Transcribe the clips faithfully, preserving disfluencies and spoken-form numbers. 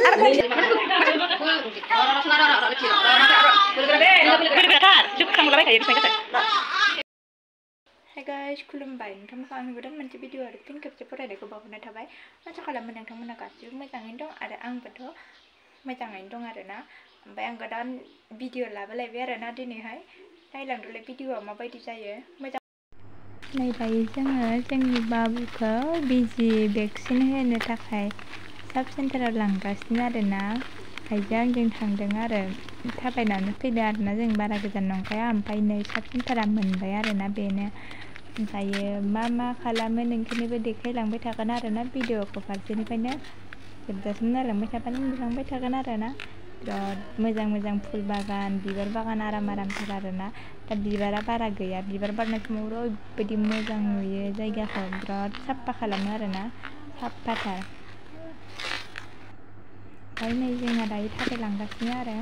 Hey guys, खुलुमबाय नोंथांमोनखौ आं नुदों मोनसे भिडिअ आरो फिन खेबसे फरायनायखौ बावहरनाय थाबाय आसा खालामो नोंथांमोना गासिबो मोजाङैनो दं आरो आंबोथ' मोजाङैनो दं आरोना ओमफ्राय आं गोदान भिडिअ लाबोलायबाय आरोना दिनैहाय नायलांदोलाय भिडिअआ माबायदि जायो मोजां नै दायो जोङो जोंनि बाबुखौ बिजि भेक्सिन होनो थाखाय साब सेन्टाराव लांगासिनो आरोना आइजों आंजों थांदों आरो थाबायनानै फैदों आरोना जों बारा गोजान नंखाया ओमफ्राय नै साब सेन्टारा मोनबाय आरोना बेनो ओमफ्रायो मा मा खालामो नोंसोरनोबो देखायलांबाय थागोन आरोना भिडिअखौ फारसेनिफ्रायनो जोबजासिम नायलांबाय थाबानो नुलांबाय थागोन आरोना बिराद मोजां मोजां फुल बागान बिबार बागान आराम आरामथार आरोना दा बिबारा बारा गैया बिबार बारनाय समाव ओरैबायदि मोजां नुयो जायगाखौ बिराद साफा खालामो आरोना साफाथार ओमफ्राय नै जोंहा दायो थाबायलांगासिनो आरो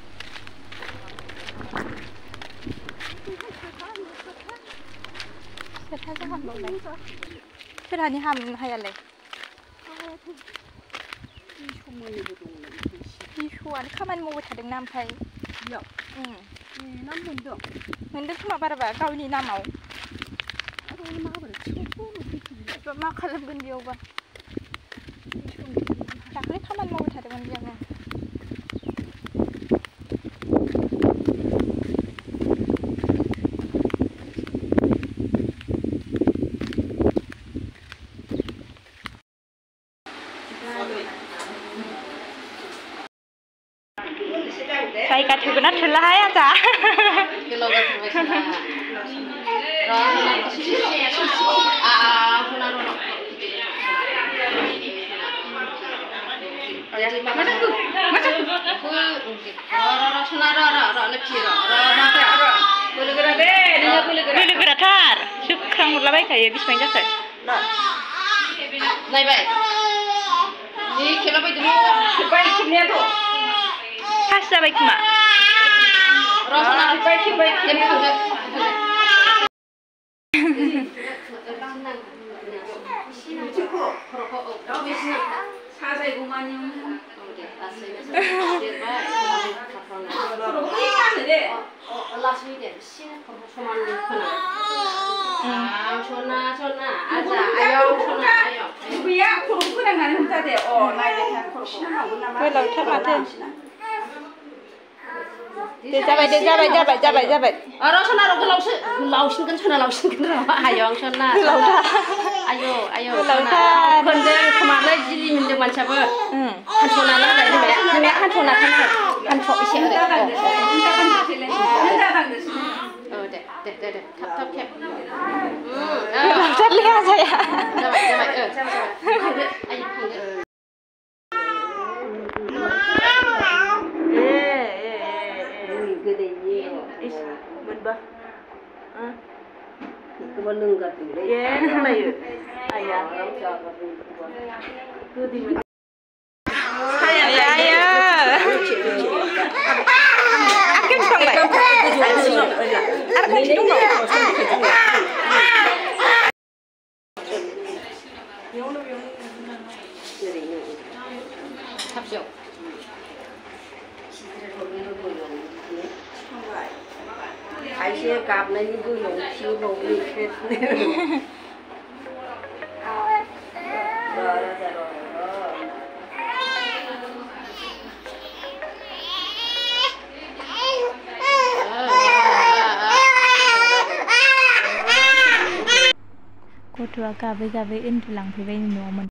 सोरहासो हामबावलाय सोरहानि हामनो हायालाय बिसौआनो खामानि मावबाय थादोंना ओमफ्राय बेयाव नाम मोनदों मोनदों खोमा बाराबा गावनि नामाव मा खालामगोन बेयावबा दाख्लै खामानि मावबाय थादोंमोन बेयावनो जायगा थोगोना थोलाहाय आजा गोराथार सोख्रां हरलाबायखायो बेसेबां जाखो नायबाय जि खेलाबायदों खेबबाय खेबनायाथ' पास जाबाय खोमा खेबबाय खेबबाय खेबखांदो गोलावथार माथो दे जाबाय दे जाबाय जाबाय जाबाय जाबाय र' सना र' गोलावसो लावसिनगोन सना लावसिनगोन र' आयं सना गोलावथार आयौ आयौ गोलावथार खोन्दों खोमालाय जिलि मोनदों मानसियाबो हानस'ना नालाय बिमाया बिमाया हानस'ना थानाय हानस' एसे ओरै औ दे दे दे दे थाब थाब खेब गोलावथारलै आजाया जाबाय जाबाय ओ जाबाय खांदो आयौ खांदो मोनबा बेखौबा लोंगारदोंलै ए लोंलायो आइया गोदै मोन आइया आइया आखाइ बिफांलाय आरो खनसे दंबावो बेयावनो बेयावनो खाबसेयाव खायसे गाबनायनि गोनांथि बावो गथ'आ गाबै गाबै उन्दुलांफैबाय न'आव